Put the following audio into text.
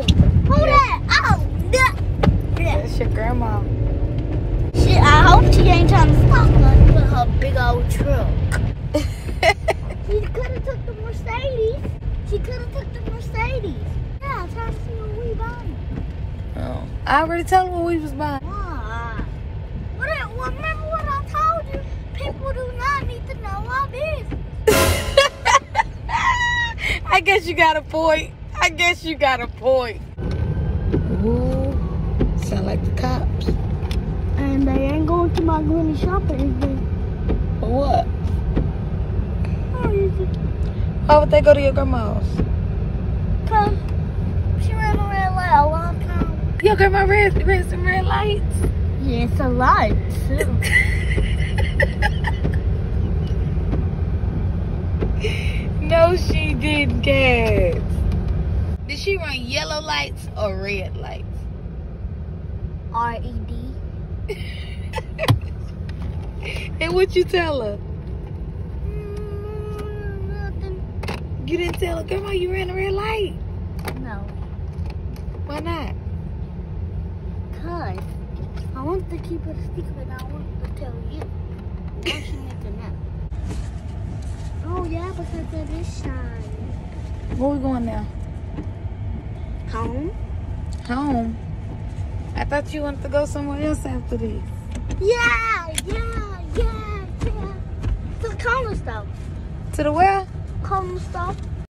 Who that? Oh, That's your grandma. Shit, I hope she ain't trying to stop us with her big old truck. She could have took the Mercedes. Yeah, I'm trying to see what we buying. Oh, I already told her what we was buying. Why? Well, remember what I told you? People do not need to know our business. I guess you got a point. Ooh, sound like the cops. And they ain't going to my granny shopper, is they? For what? How is it? Why would they go to your grandma's? Cause she ran a red light a long time. Your grandma ran some red lights? Yeah, it's a light too. No, she didn't, Cass. Did she run yellow lights or red lights? R-E-D. And what you tell her? Nothing. You didn't tell her, grandma, you ran a red light? No. Why not? Cause I want to keep it a secret, but I want to tell you. Why she making that? Oh yeah, because of this shine. Where we going now? Home? Home? I thought you wanted to go somewhere else after this. Yeah. To the corner store. To the where? Corner store.